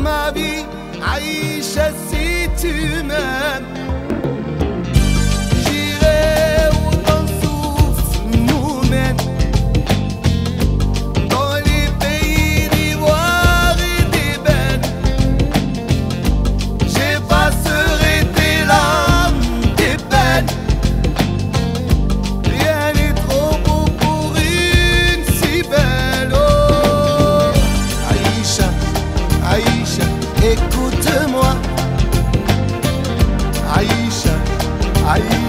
ma vie, Aïcha, si tu m'aimes. J'irai où ton souffle nous mène, dans les pays d'ivoire et d'ébène. J'effacerai tes larmes, tes peines. Rien n'est trop beau pour une si belle. Oh, Aïcha, Aïcha, écoute-moi. Aïcha, Aïcha.